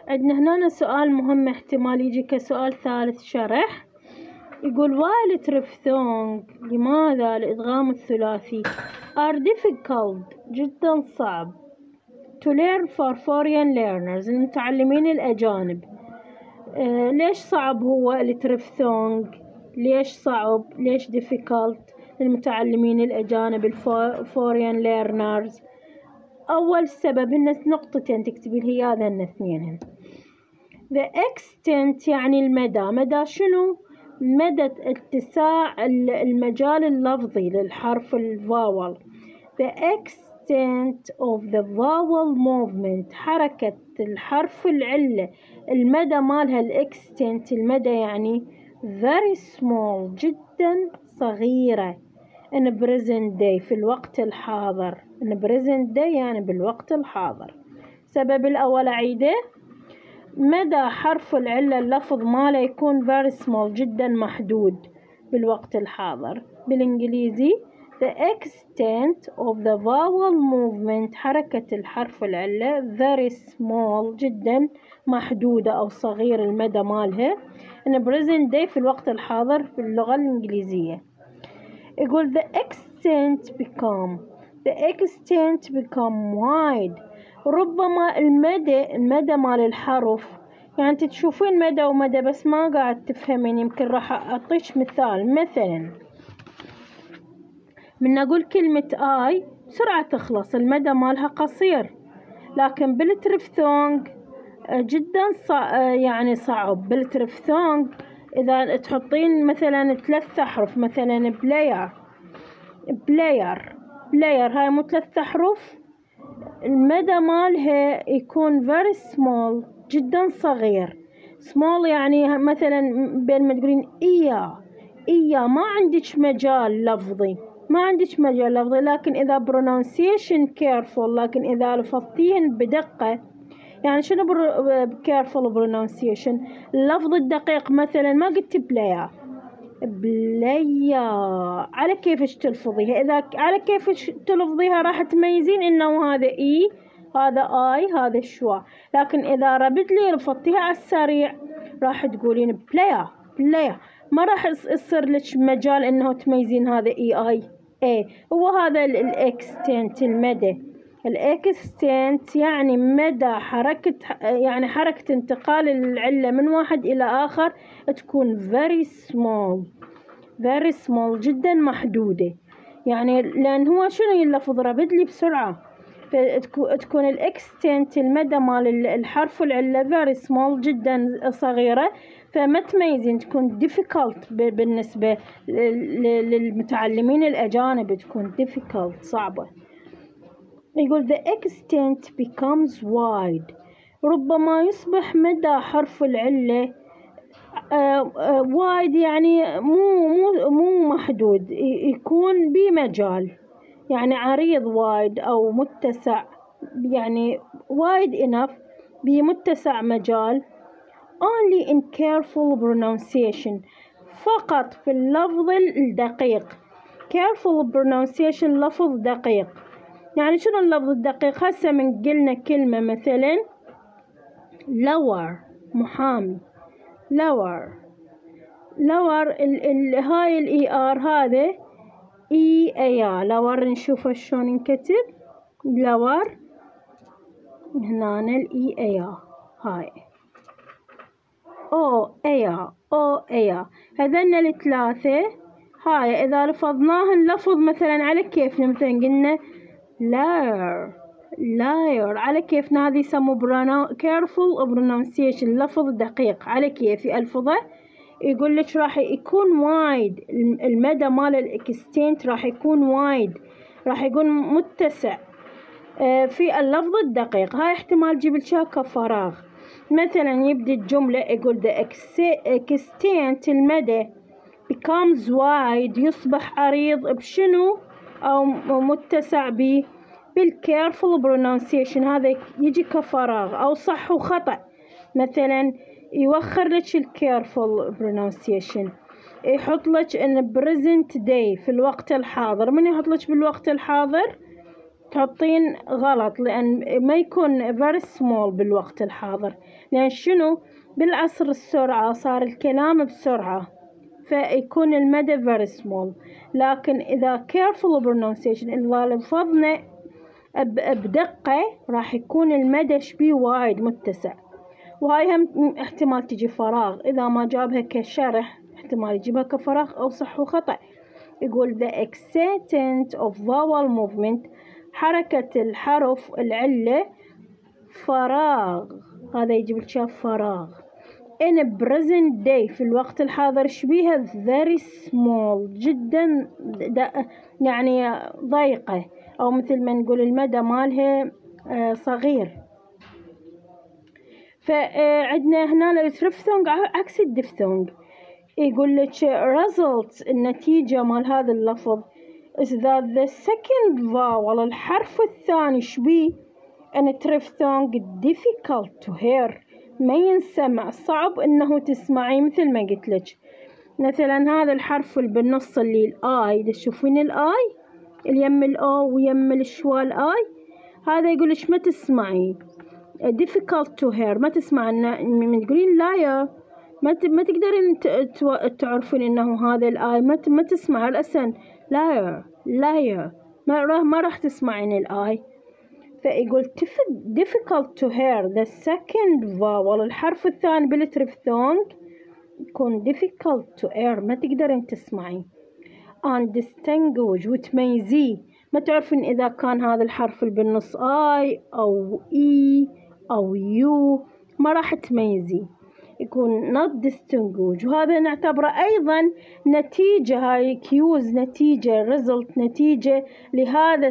عندنا هنا سؤال مهم احتمال يجي كسؤال ثالث شرح. يقول while triphthong لماذا الإدغام الثلاثي are difficult جدا صعب to learn for foreign learners المتعلمين الأجانب. ليش صعب هو التريفثونج؟ ليش صعب؟ ليش difficult للمتعلمين الأجانب foreign learners؟ أول سبب إن نقطتين تكتبي لي هذا اثنين. the extent يعني المدى. مدى شنو؟ مدى اتساع المجال اللفظي للحرف الفاول. the extent of the vowel movement حركة الحرف العلة المدى مالها الاكستنت. المدى يعني very small جدا صغيرة in present day في الوقت الحاضر. in present day يعني بالوقت الحاضر. السبب الأول أعيده، مدى حرف العلة اللفظ ماله يكون very small جدا محدود بالوقت الحاضر. بالإنجليزي the extent of the vowel movement حركة الحرف العلة very small جدا محدودة أو صغير المدى مالها in present day في الوقت الحاضر في اللغة الإنجليزية. يقول the extent become wide. ربما المدى مال الحرف يعني انت تشوفين مدى ومدى بس ما قاعد تفهمين. يمكن راح أعطيش مثال. مثلا من أقول كلمة آي بسرعة تخلص المدى مالها قصير، لكن بالتريفثونج جدا يعني صعب. بالتريفثونج إذا تحطين مثلا 3 أحرف مثلا بلاير هاي مو 3 أحرف، المدى مالها يكون very small جدا صغير. small يعني مثلا بين ما تقولين إيا ما عندك مجال لفظي لكن إذا pronunciation careful لكن إذا لفظتيهن بدقة. يعني شنو careful pronunciation؟ اللفظ الدقيق. مثلا ما قلت بلايا على كيفش تلفظيها. إذا على كيفش تلفظيها راح تميزين إنه هذا إي هذا آي هذا شوا. لكن إذا ربط لي رفضتيها على السريع راح تقولين بلايا ما راح يصير لك مجال إنه تميزين هذا إي آي إيه. هو هذا الإكستنت المدى. الإكستنت يعني مدى حركة انتقال العلة من واحد إلى آخر تكون very small جدا محدودة. يعني لأن هو شنو يلفظ ربط لي بسرعة، فتكون الإكستنت المدى مال الحرف العلة very small جدا صغيرة، فما تميزين. تكون difficult بالنسبة للمتعلمين الأجانب تكون difficult صعبة. يقول the extent becomes wide. ربما يصبح مدى حرف العلة wide يعني مو محدود، يكون بمجال يعني عريض wide أو متسع، يعني wide enough بمتسع مجال. only in careful pronunciation فقط في اللفظ الدقيق. careful pronunciation لفظ دقيق. يعني شنو اللفظ الدقيق؟ هسه من قلنا كلمة مثلا lower محامي lower هاي الاي ار هذا اي ايا lower. نشوفه شلون ينكتب lower هنا الاي ايا هاي او ايا هذن الثلاثة. هاي اذا لفظناهن لفظ مثلا على كيفنا مثلا قلنا لاير على كيفنا هذه يسموه careful pronunciation لفظ دقيق على كيفي ألفظه. يقول لك راح يكون وايد المدى مال الاكستنت راح يكون وايد راح يكون متسع في اللفظ الدقيق. هاي احتمال جيب الشاكة فراغ. مثلا يبدأ الجملة يقول the extent المدى becomes wide يصبح عريض بشنو أو متسع بالcareful pronunciation. هذا يجي كفراغ أو صح وخطأ. مثلا يوخر لك careful pronunciation يحط لك in present day في الوقت الحاضر. من يحط لك بالوقت الحاضر؟ تحطين غلط، لأن ما يكون very small بالوقت الحاضر، لأن شنو بالعصر السرعة صار الكلام بسرعة، فيكون المدى very small. لكن إذا careful pronunciation إذا لفظنا بدقة راح يكون المدى شبيه وايد متسع. وهاي هم احتمال تجي فراغ، إذا ما جابها كشرح احتمال يجيبها كفراغ أو صح وخطأ. يقول the extent of vowel movement حركة الحرف العلة فراغ، هذا يجيب الشاف فراغ. in present day في الوقت الحاضر شبيها very small جدا، يعني ضيقة، أو مثل ما نقول المدى مالها صغير. فعندنا هنا التريفثونج عكس الدفثونج. يقول لك result النتيجة مال هذا اللفظ is that the second vowel الحرف الثاني شبيه ان تريفثونج difficult to hear ما ينسمع، صعب انه تسمعي. مثل ما قلت لك مثلا هذا الحرف اللي بالنص اللي الاي، تشوفين الاي اليم الاو ويم الشوا الاي، هذا يقول لك ما تسمعي difficult to hear، ما تسمع من تقولين لا يا ما تقدرين تعرفين انه هذا الاي ما تسمع الاسن لا يا ما راح تسمعين الاي. فيقول difficult to hear the second vowel الحرف الثاني بالتريفثونج يكون difficult to hear ما تقدرين تسمعين. and distinguish وتميزيه، ما تعرفين إذا كان هذا الحرف اللي بالنص I أو E أو U، ما راح تميزيه، يكون not distinguish. وهذا نعتبره أيضا نتيجة، هاي cues نتيجة result نتيجة لهذا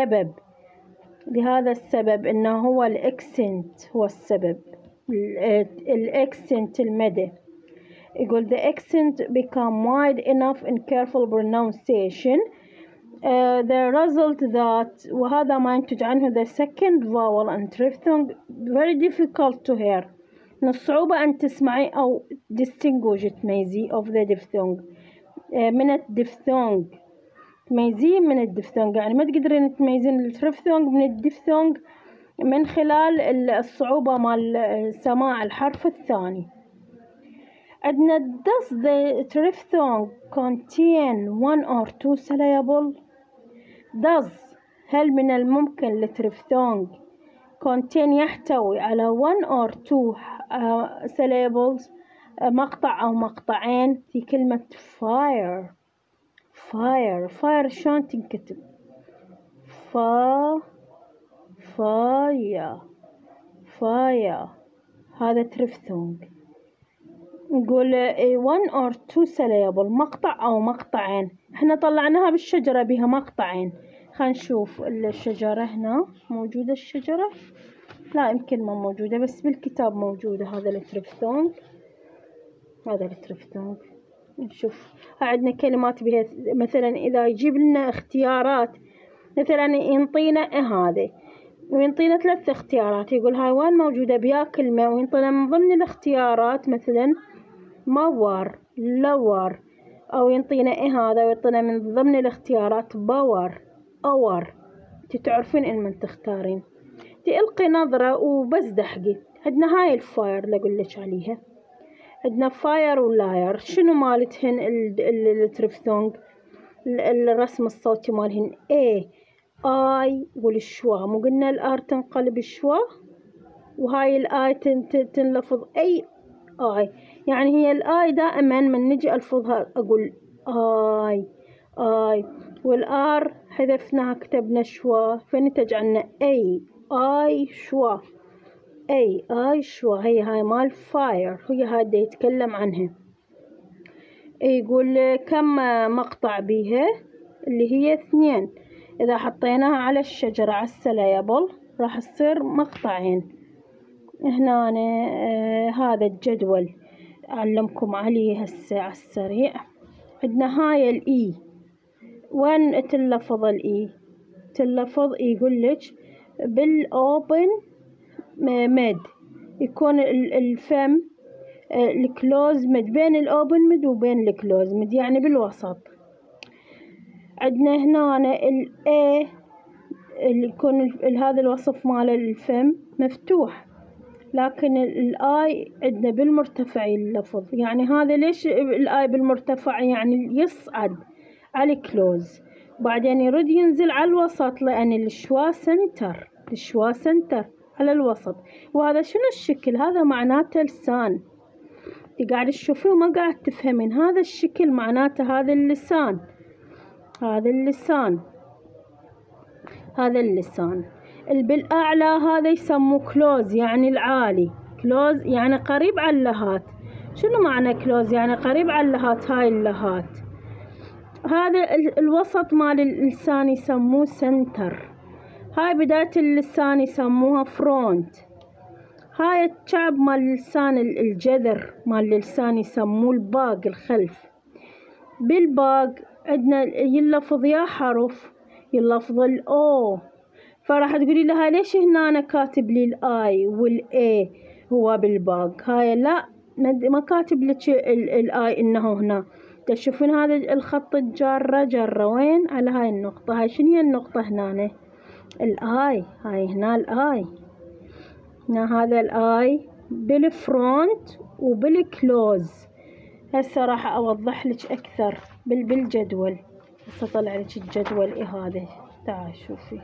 السبب إنه هو الأكسنت هو السبب، الأكسنت المدى. يقول the accent become wide enough in careful pronunciation the result that وهذا ما ينتج عنه the second vowel and diphthong very difficult to hear، من الصعوبة أن تسمعي أو distinguish تميزي of the diphthong من الدفثونج، تميزيه من الدفثونج، يعني ما تقدرين تميزين التريفثونج من الدفثونج من خلال الصعوبة مال سماع الحرف الثاني. عندنا does the diphthong contain one or two syllable؟ does هل من الممكن التريفثونج contain يحتوي على one or two syllables مقطع أو مقطعين في كلمة fire شلون تنكتب؟ فايا هذا تريفثونج. نقول one or two syllable مقطع أو مقطعين، احنا طلعناها بالشجرة بها مقطعين. خلينا نشوف الشجرة هنا موجودة الشجرة؟ لا يمكن ما موجودة، بس بالكتاب موجودة. هذا التريفثونج نشوف عندنا كلمات بها، مثلا إذا يجيب لنا اختيارات، مثلا ينطينا هذا وينطينا 3 اختيارات، يقول هاي وين موجودة بها كلمة، وينطينا من ضمن الاختيارات مثلا مور لور، أو ينطينا هذا وينطينا من ضمن الاختيارات باور أور. تعرفين إن من تختارين تلقي نظرة وبس دحقي. عندنا هاي الفاير اللي أقول لك عليها، عندنا فاير ولاير. شنو مالتهن التريفثونج الرسم الصوتي مالهن اي والشوا، مو قلنا الار تنقلب الشوا، وهاي الاي تنلفظ اي يعني هي الاي دائما من نجي الفظها اقول اي والار حذفناها كتبنا شوا، فنتج عنا اي شوا اي شوا. هاي مال فاير، هي هذا يتكلم عنها. يقول كم مقطع بيها، اللي هي 2. إذا حطيناها على الشجرة على السليبل راح تصير مقطعين. هنا هذا الجدول أعلمكم عليه هسه على السريع. عندنا هاي الإي، وين تلفظ الإي؟ تلفظ يقول لك بالأوبن ميد، يكون الفم الكلوز ميد، بين الأوبن ميد وبين الكلوز ميد، يعني بالوسط. عندنا هنا الأ يكون هذا الوصف مال الفم مفتوح، لكن الآي عندنا بالمرتفع اللفظ. يعني هذا ليش الآي بالمرتفع؟ يعني يصعد على الكلوز بعدين يرد ينزل على الوسط، لأن الشوا سنتر، الشوا سنتر على الوسط. وهذا شنو الشكل؟ هذا معناته لسان. قاعد تشوفيه وما قاعد تفهمين. هذا الشكل معناته هذا اللسان، هذا اللسان، هذا اللسان. بالأعلى هذا يسموه كلوز، يعني العالي. كلوز يعني قريب على اللهات. شنو معنى كلوز؟ يعني قريب على اللهات. هاي اللهات. هذا الوسط مال اللسان يسموه سنتر. هاي بداية اللسان يسموها فرونت. هاي الشعب مال اللسان، الجذر مال اللسان يسموه الباق، الخلف. بالباق عندنا يلفظ يا حرف، يلفظ الأو. فراح تقولي لها ليش هنا أنا كاتب لي الآي والإي هو بالباق؟ هاي لا، ما كاتب لك الآي إنه هنا. تشوفون هذا الخط الجارة، جرة وين؟ على هاي النقطة. هاي شنو هي النقطة هنا؟ الآي. هاي هنا الآي، هنا هذا الآي بالفرونت وبالكلوز. هسه راح أوضح لك أكثر بالجدول. هسه طلع لك الجدول هذا. تعال شوفي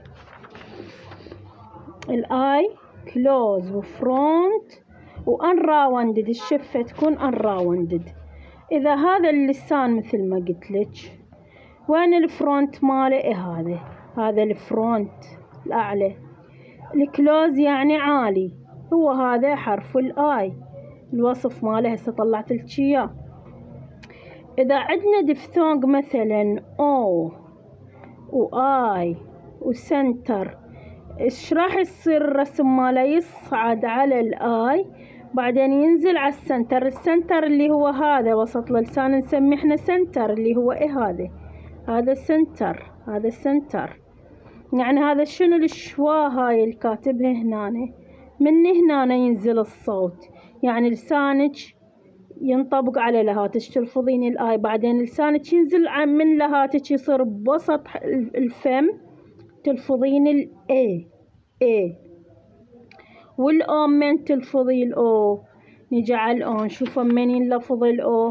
الآي كلوز وفرونت وانراوندد. الشفة تكون انراوندد. إذا هذا اللسان مثل ما قلت لك، وين الفرونت ماله؟ هذا الفرونت الأعلى. الكلوز يعني عالي، هو هذا حرف الآي، الوصف ماله هسه طلعت لك اياه. إذا عندنا دفثونج مثلا أو وآي وسنتر، إيش راح يصير الرسم ماله؟ يصعد على الآي بعدين ينزل على السنتر. السنتر اللي هو هذا وسط اللسان نسميه احنا سنتر، اللي هو هذا السنتر، هذا السنتر. يعني هذا شنو؟ الشوا هاي الكاتبها هنا. من هنا ينزل الصوت، يعني لسانك ينطبق على لهاتك، تلفظين الآي بعدين لسانك ينزل من لهاتك يصير بوسط الفم تلفظين الإي. والأو من تلفظي الأو؟ نجي على الأو نشوف من ينلفظ الأو.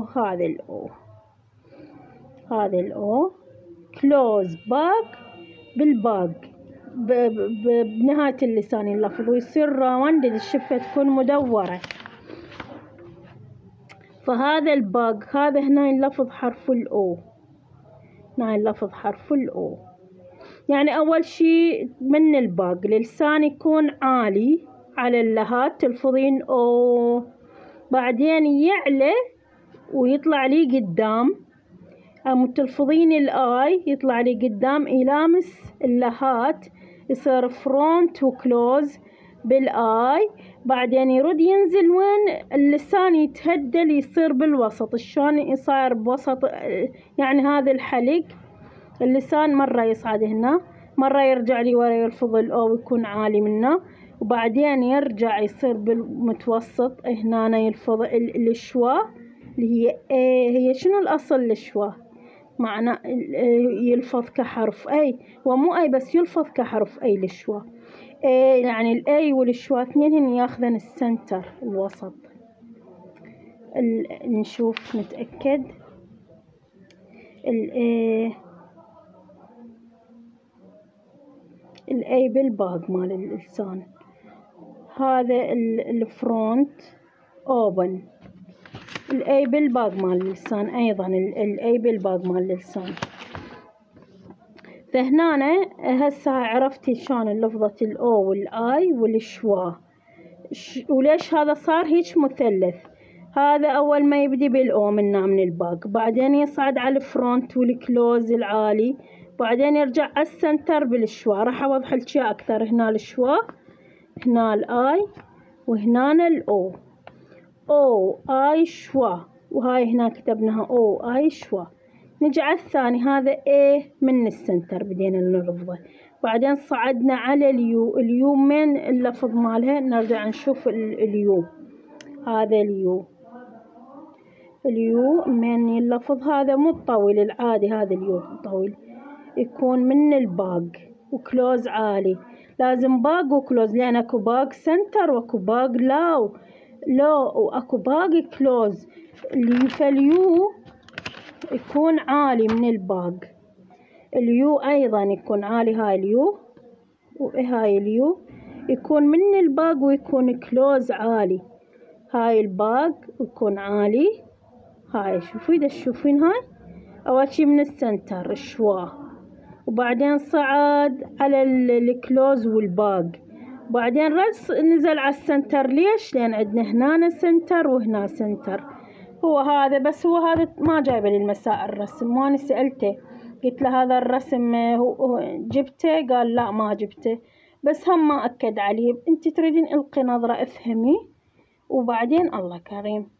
هذا الأو كلوز باق بالباق بنهاية اللسان ينلفظ ويصير راوند، الشفة تكون مدورة. فهذا الباق هذا هنا ينلفظ حرف الأو، هنا ينلفظ حرف الأو. يعني أول شي من الباق اللسان يكون عالي على اللهات تلفظين أو، بعدين يعلى ويطلع لي قدام، تلفظين الآي يطلع لي قدام يلامس اللهات، يصير فرونت وكلوز بالآي. بعدين يرد ينزل وين؟ اللسان يتهدل يصير بالوسط. شلون يصير بوسط؟ يعني هذا الحلق اللسان مرة يصعد هنا، مرة يرجع لي ورا يلفظ الأو ويكون عالي منه، وبعدين يرجع يصير بالمتوسط هنا يلفظ الشوا اللي هي هي شنو الأصل الشوا؟ معنى يلفظ كحرف أي، ومو أي بس يلفظ كحرف أي الشوا. يعني الأي والشوا اثنين ياخذن السنتر الوسط. نشوف نتأكد. الأي بالباق مال اللسان. هذا الفرونت اوبن. الأي بالباق مال اللسان أيضا. الأي بالباق مال اللسان. فهنا هسه عرفتي شلون لفظة الأو والآي والشوا. وليش هذا صار هيك مثلث؟ هذا أول ما يبدي بالأو من الباق، بعدين يصعد على الفرونت والكلوز العالي، بعدين يرجع على السنتر بالشوا. راح أوضح لك أكثر. هنا الشوا، هنا الآي، وهنا الأو. أو آي شوا، وهاي هنا كتبناها أو آي شوا. نجي على الثاني، هذا A من السنتر بدينا نلفظه، بعدين صعدنا على اليو. اليو من اللفظ مالها؟ نرجع نشوف اليو. هذا اليو من اللفظ هذا مو الطويل العادي، هذا اليو الطويل يكون من الباق. وكلوز عالي. لازم باق وكلوز، لأن اكو باق سنتر واكو باق لو واكو باق كلوز. فاليو يكون عالي من الباق. اليو ايضا يكون عالي، هاي اليو وهاي اليو يكون من الباق ويكون كلوز عالي. هاي الباق يكون عالي. هاي شوفي دا تشوفين، هاي اول شي من السنتر الشواه، وبعدين صعد على الكلوز والباق، بعدين نزل على السنتر. ليش؟ لان عندنا هنا سنتر وهنا سنتر. هو هذا بس، هو هذا ما جايبه للمساء الرسم، وانا سألته قلت له هذا الرسم هو جبته؟ قال لا ما جبته، بس هم ما أكد عليه. انت تريدين القي نظرة افهمي وبعدين الله كريم.